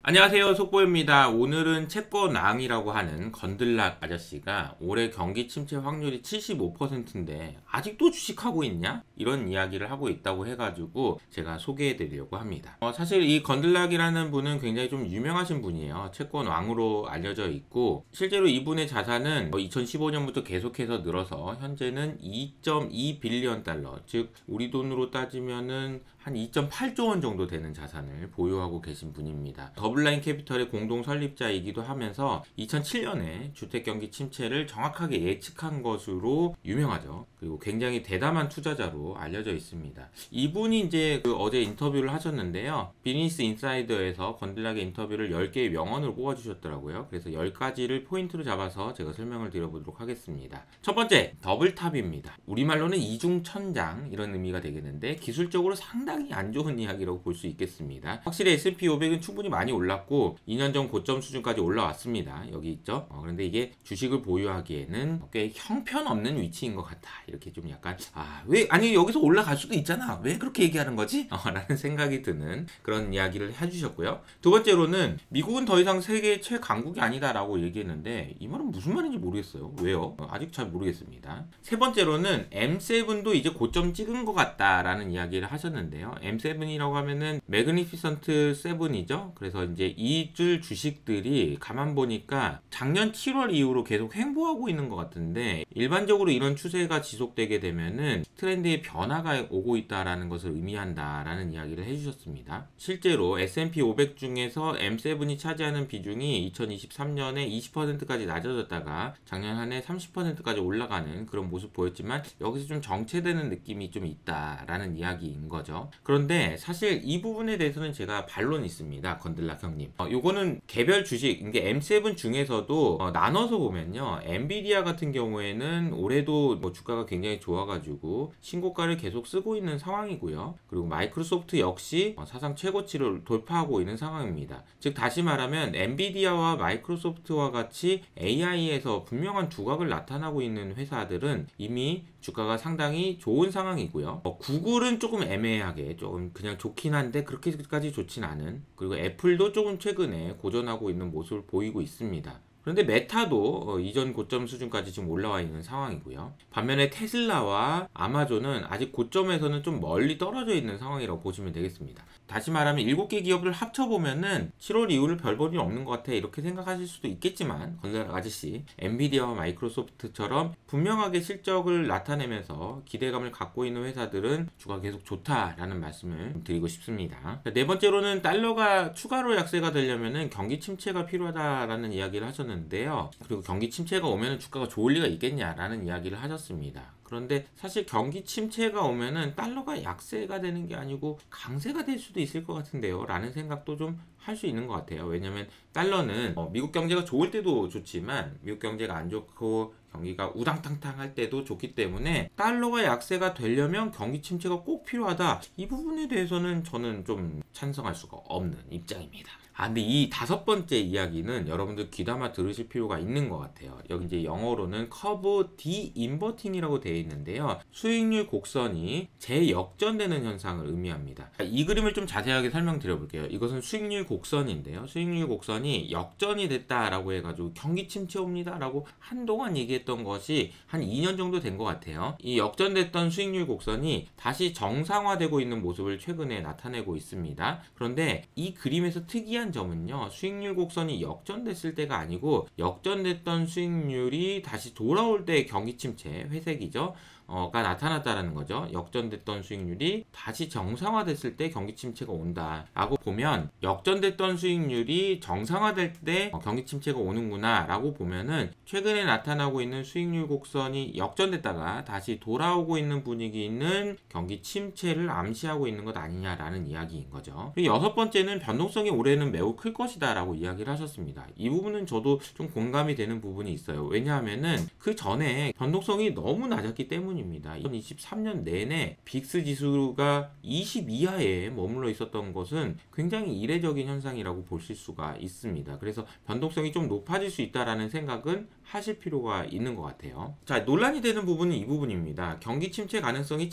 안녕하세요, 속보입니다. 오늘은 채권왕이라고 하는 건들락 아저씨가 올해 경기 침체 확률이 75%인데 아직도 주식하고 있냐? 이런 이야기를 하고 있다고 해가지고 제가 소개해 드리려고 합니다. 사실 이 건들락이라는 분은 굉장히 좀 유명하신 분이에요. 채권왕으로 알려져 있고 실제로 이분의 자산은 2015년부터 계속해서 늘어서 현재는 2.2 빌리언 달러, 즉 우리 돈으로 따지면은 한 2.8조 원 정도 되는 자산을 보유하고 계신 분입니다. 더블라인 캐피털의 공동 설립자이기도 하면서 2007년에 주택경기 침체를 정확하게 예측한 것으로 유명하죠. 그리고 굉장히 대담한 투자자로 알려져 있습니다. 이분이 이제 어제 인터뷰를 하셨는데요. 비즈니스 인사이더에서 건들락의 인터뷰를 10개의 명언으로 뽑아주셨더라고요. 그래서 10가지를 포인트로 잡아서 제가 설명을 드려보도록 하겠습니다. 첫 번째, 더블탑입니다. 우리말로는 이중천장 이런 의미가 되겠는데 기술적으로 상당히 안 좋은 이야기라고 볼 수 있겠습니다. 확실히 S&P 500은 충분히 많이 올랐고 2년 전 고점 수준까지 올라왔습니다. 여기 있죠. 그런데 이게 주식을 보유하기에는 꽤 형편없는 위치인 것 같다. 이렇게 좀 약간 왜 아니 여기서 올라갈 수도 있잖아. 왜 그렇게 얘기하는 거지? 라는 생각이 드는 그런 이야기를 해주셨고요. 두 번째로는 미국은 더 이상 세계 최강국이 아니다라고 얘기했는데 이 말은 무슨 말인지 모르겠어요. 왜요? 아직 잘 모르겠습니다. 세 번째로는 M7도 이제 고점 찍은 것 같다라는 이야기를 하셨는데요. M7이라고 하면은 매그니피선트 7이죠. 그래서 이제 이줄 주식들이 가만 보니까 작년 7월 이후로 계속 횡보하고 있는 것 같은데 일반적으로 이런 추세가 지속되게 되면은 트렌드의 변화가 오고 있다라는 것을 의미한다라는 이야기를 해주셨습니다. 실제로 S&P 500 중에서 M7이 차지하는 비중이 2023년에 20%까지 낮아졌다가 작년 한 해 30%까지 올라가는 그런 모습 보였지만 여기서 좀 정체되는 느낌이 좀 있다라는 이야기인 거죠. 그런데 사실 이 부분에 대해서는 제가 반론이 있습니다. 건들락 형님. 요거는 개별 주식, 이게 M7 중에서도 나눠서 보면요. 엔비디아 같은 경우에는 올해도 주가가 굉장히 좋아가지고 신고가를 계속 쓰고 있는 상황이고요. 그리고 마이크로소프트 역시 사상 최고치를 돌파하고 있는 상황입니다. 즉 다시 말하면 엔비디아와 마이크로소프트와 같이 AI에서 분명한 두각을 나타나고 있는 회사들은 이미 주가가 상당히 좋은 상황이고요. 구글은 조금 애매하게 조금 그냥 좋긴 한데 그렇게까지 좋진 않은, 그리고 애플도 조금 최근에 고전하고 있는 모습을 보이고 있습니다. 그런데 메타도 이전 고점 수준까지 지금 올라와 있는 상황이고요. 반면에 테슬라와 아마존은 아직 고점에서는 좀 멀리 떨어져 있는 상황이라고 보시면 되겠습니다. 다시 말하면 7개 기업을 합쳐보면은 7월 이후로 별 볼일 없는 것 같아 이렇게 생각하실 수도 있겠지만 건설학 아저씨 엔비디아와 마이크로소프트처럼 분명하게 실적을 나타내면서 기대감을 갖고 있는 회사들은 주가 계속 좋다라는 말씀을 드리고 싶습니다. 네 번째로는 달러가 추가로 약세가 되려면은 경기 침체가 필요하다라는 이야기를 하셨는데 그리고 경기 침체가 오면 주가가 좋을 리가 있겠냐라는 이야기를 하셨습니다. 그런데 사실 경기 침체가 오면은 달러가 약세가 되는 게 아니고 강세가 될 수도 있을 것 같은데요 라는 생각도 좀 할 수 있는 것 같아요. 왜냐면 달러는 미국 경제가 좋을 때도 좋지만 미국 경제가 안 좋고 경기가 우당탕탕 할 때도 좋기 때문에 달러가 약세가 되려면 경기 침체가 꼭 필요하다. 이 부분에 대해서는 저는 좀 찬성할 수가 없는 입장입니다. 근데 이 다섯 번째 이야기는 여러분들 귀담아 들으실 필요가 있는 것 같아요. 여기 이제 영어로는 커브 디인버팅이라고 되어 있는데요. 수익률 곡선이 재역전되는 현상을 의미합니다. 이 그림을 좀 자세하게 설명드려 볼게요. 이것은 수익률 곡선인데요. 수익률 곡선이 역전이 됐다라고 해가지고 경기 침체 옵니다 라고 한동안 얘기했던 것이 한 2년 정도 된 것 같아요. 이 역전됐던 수익률 곡선이 다시 정상화되고 있는 모습을 최근에 나타내고 있습니다. 그런데 이 그림에서 특이한 점은요, 수익률 곡선이 역전됐을 때가 아니고 역전됐던 수익률이 다시 돌아올 때 경기 침체, 회색이죠. 가 나타났다라는 거죠. 역전됐던 수익률이 다시 정상화됐을 때 경기 침체가 온다 라고 보면 역전됐던 수익률이 정상화될 때 경기 침체가 오는구나 라고 보면은 최근에 나타나고 있는 수익률 곡선이 역전됐다가 다시 돌아오고 있는 분위기는 경기 침체를 암시하고 있는 것 아니냐라는 이야기인 거죠. 그리고 여섯 번째는 변동성이 올해는 매우 클 것이다 라고 이야기를 하셨습니다. 이 부분은 저도 좀 공감이 되는 부분이 있어요. 왜냐하면은 그 전에 변동성이 너무 낮았기 때문에 때문입니다. 2023년 내내 빅스 지수가 20 이하에 머물러 있었던 것은 굉장히 이례적인 현상이라고 보실 수가 있습니다. 그래서 변동성이 좀 높아질 수 있다라는 생각은 하실 필요가 있는 것 같아요. 자, 논란이 되는 부분은 이 부분입니다. 경기 침체 가능성이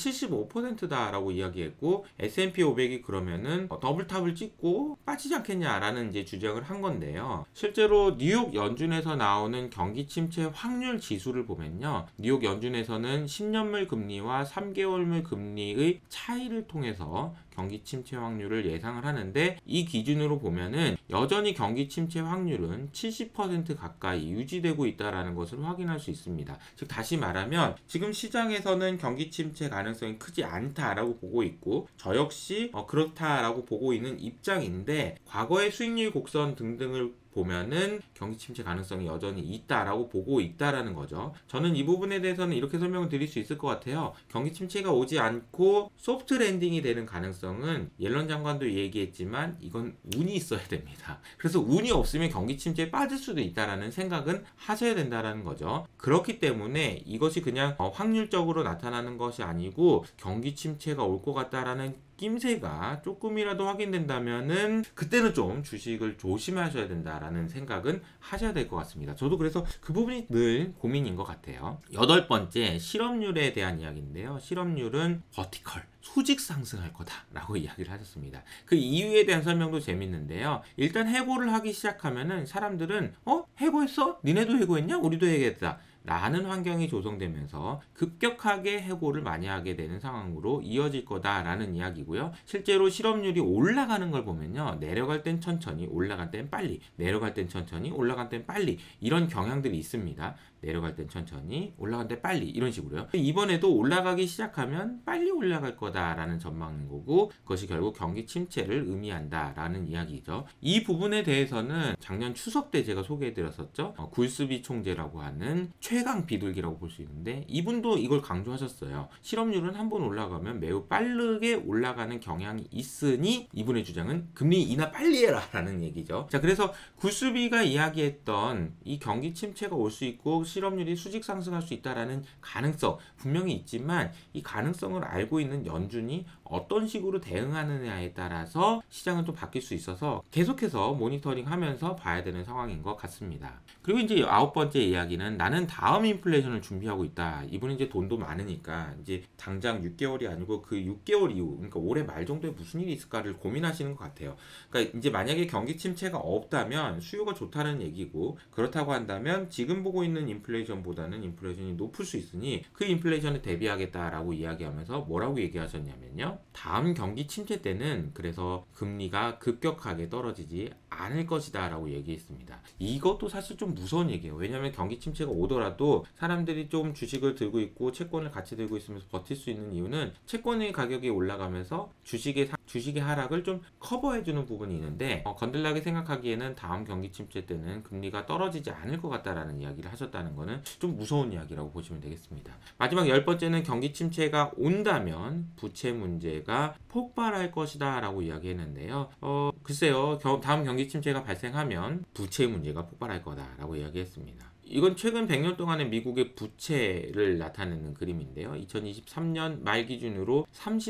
75%다라고 이야기했고 S&P 500이 그러면은 더블탑을 찍고 빠지지 않겠냐라는 이제 주장을 한 건데요. 실제로 뉴욕 연준에서 나오는 경기 침체 확률 지수를 보면요. 뉴욕 연준에서는 10년물 금리와 3개월물 금리의 차이를 통해서 경기 침체 확률을 예상을 하는데, 이 기준으로 보면은 여전히 경기 침체 확률은 70% 가까이 유지되고 있다라는 것을 확인할 수 있습니다. 즉 다시 말하면 지금 시장에서는 경기 침체 가능성이 크지 않다라고 보고 있고, 저 역시 그렇다라고 보고 있는 입장인데, 과거의 수익률 곡선 등등을 보면은 경기 침체 가능성이 여전히 있다라고 보고 있다라는 거죠. 저는 이 부분에 대해서는 이렇게 설명을 드릴 수 있을 것 같아요. 경기 침체가 오지 않고 소프트 랜딩이 되는 가능성은 옐런 장관도 얘기했지만 이건 운이 있어야 됩니다. 그래서 운이 없으면 경기 침체에 빠질 수도 있다라는 생각은 하셔야 된다라는 거죠. 그렇기 때문에 이것이 그냥 확률적으로 나타나는 것이 아니고 경기 침체가 올 것 같다라는 낌새가 조금이라도 확인된다면은 그때는 좀 주식을 조심하셔야 된다라는 생각은 하셔야 될 것 같습니다. 저도 그래서 그 부분이 늘 고민인 것 같아요. 8번째, 실업률에 대한 이야기인데요. 실업률은 버티컬, 수직 상승할 거다라고 이야기를 하셨습니다. 그 이유에 대한 설명도 재밌는데요. 일단 해고를 하기 시작하면은 사람들은 해고했어? 니네도 해고했냐? 우리도 해고했다 라는 환경이 조성되면서 급격하게 해고를 많이 하게 되는 상황으로 이어질 거다라는 이야기고요. 실제로 실업률이 올라가는 걸 보면요. 내려갈 땐 천천히, 올라갈 땐 빨리, 내려갈 땐 천천히, 올라갈 땐 빨리, 이런 경향들이 있습니다. 내려갈 땐 천천히, 올라갈 땐 빨리, 이런 식으로요. 이번에도 올라가기 시작하면 빨리 올라갈 거다라는 전망인 거고, 그것이 결국 경기 침체를 의미한다라는 이야기죠. 이 부분에 대해서는 작년 추석 때 제가 소개해드렸었죠. 굴스비 총재라고 하는 최강 비둘기라고 볼 수 있는데, 이분도 이걸 강조하셨어요. 실업률은 한번 올라가면 매우 빠르게 올라가는 경향이 있으니 이분의 주장은 금리 인하 빨리 해라 라는 얘기죠. 자, 그래서 굴스비가 이야기했던 이 경기 침체가 올 수 있고 실업률이 수직 상승할 수 있다라는 가능성 분명히 있지만, 이 가능성을 알고 있는 연준이 어떤 식으로 대응하느냐에 따라서 시장은 좀 바뀔 수 있어서 계속해서 모니터링 하면서 봐야 되는 상황인 것 같습니다. 그리고 이제 9번째 이야기는 나는 다음 인플레이션을 준비하고 있다. 이분은 이제 돈도 많으니까 이제 당장 6개월이 아니고 그 6개월 이후, 그러니까 올해 말 정도에 무슨 일이 있을까를 고민하시는 것 같아요. 그러니까 이제 만약에 경기 침체가 없다면 수요가 좋다는 얘기고, 그렇다고 한다면 지금 보고 있는 인플레이션보다는 인플레이션이 높을 수 있으니 그 인플레이션에 대비하겠다라고 이야기하면서 뭐라고 얘기하셨냐면요. 다음 경기 침체 때는 그래서 금리가 급격하게 떨어지지 않을 것이다 라고 얘기했습니다. 이것도 사실 좀 무서운 얘기예요. 왜냐하면 경기 침체가 오더라도 사람들이 좀 주식을 들고 있고 채권을 같이 들고 있으면서 버틸 수 있는 이유는 채권의 가격이 올라가면서 주식의 하락을 좀 커버해주는 부분이 있는데, 건들나게 생각하기에는 다음 경기 침체 때는 금리가 떨어지지 않을 것 같다라는 이야기를 하셨다는 거는 좀 무서운 이야기라고 보시면 되겠습니다. 마지막 10번째는 경기 침체가 온다면 부채 문제가 폭발할 것이다 라고 이야기했는데요. 글쎄요, 다음 경기 침체가 발생하면 부채 문제가 폭발할 거다라고 이야기했습니다. 이건 최근 100년 동안의 미국의 부채를 나타내는 그림인데요. 2023년 말 기준으로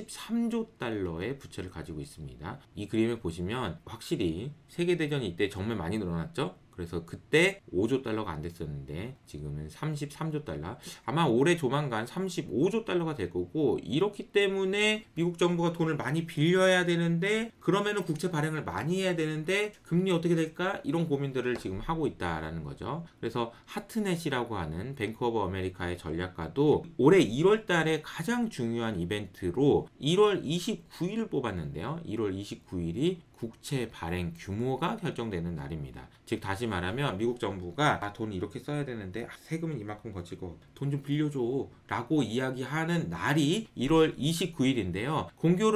33조 달러의 부채를 가지고 있습니다. 이 그림을 보시면 확실히 세계대전이 이때 정말 많이 늘어났죠? 그래서 그때 5조 달러가 안 됐었는데 지금은 33조 달러, 아마 올해 조만간 35조 달러가 될 거고, 이렇기 때문에 미국 정부가 돈을 많이 빌려야 되는데, 그러면은 국채 발행을 많이 해야 되는데 금리 어떻게 될까? 이런 고민들을 지금 하고 있다라는 거죠. 그래서 하트넷이라고 하는 뱅크 오브 아메리카의 전략가도 올해 1월 달에 가장 중요한 이벤트로 1월 29일을 뽑았는데요. 1월 29일이 국채 발행 규모가 결정되는 날입니다. 즉 다시 말하면 미국 정부가 돈 이렇게 써야 되는데 세금은 이만큼 거치고 돈 좀 빌려줘 라고 이야기하는 날이 1월 29일인데요.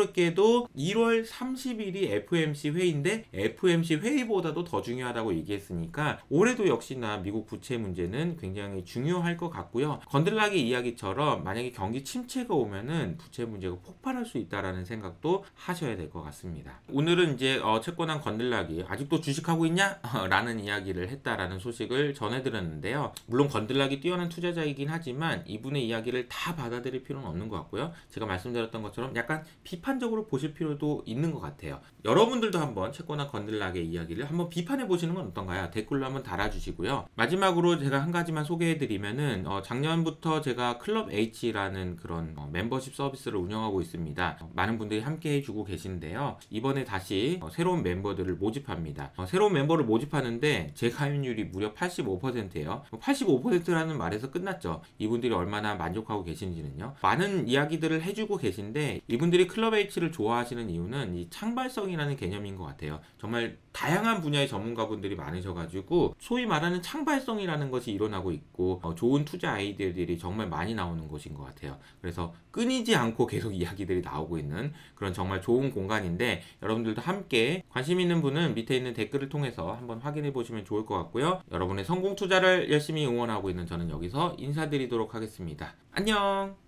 공교롭게도 1월 30일이 FOMC 회의인데 FOMC 회의보다도 더 중요하다고 얘기했으니까 올해도 역시나 미국 부채 문제는 굉장히 중요할 것 같고요. 건들나기 이야기처럼 만약에 경기 침체가 오면은 부채 문제가 폭발할 수 있다라는 생각도 하셔야 될 것 같습니다. 오늘은 이제 어제 채권왕 건들락이 아직도 주식하고 있냐? 라는 이야기를 했다라는 소식을 전해드렸는데요. 물론 건들락이 뛰어난 투자자이긴 하지만 이분의 이야기를 다 받아들일 필요는 없는 것 같고요. 제가 말씀드렸던 것처럼 약간 비판적으로 보실 필요도 있는 것 같아요. 여러분들도 한번 채권왕 건들락의 이야기를 한번 비판해 보시는 건 어떤가요? 댓글로 한번 달아주시고요. 마지막으로 제가 한 가지만 소개해드리면은 작년부터 제가 클럽 H라는 그런 멤버십 서비스를 운영하고 있습니다. 많은 분들이 함께 해주고 계신데요. 이번에 다시 새로운 멤버들을 모집합니다. 새로운 멤버를 모집하는데 제 가입률이 무려 85%예요. 85%라는 말에서 끝났죠. 이분들이 얼마나 만족하고 계신지는요. 많은 이야기들을 해주고 계신데 이분들이 클럽 H를 좋아하시는 이유는 이 창발성이라는 개념인 것 같아요. 정말 다양한 분야의 전문가분들이 많으셔가지고 소위 말하는 창발성이라는 것이 일어나고 있고 좋은 투자 아이디어들이 정말 많이 나오는 곳인 것 같아요. 그래서 끊이지 않고 계속 이야기들이 나오고 있는 그런 정말 좋은 공간인데 여러분들도 함께 관심 있는 분은 밑에 있는 댓글을 통해서 한번 확인해 보시면 좋을 것 같고요. 여러분의 성공 투자를 열심히 응원하고 있는 저는 여기서 인사드리도록 하겠습니다. 안녕.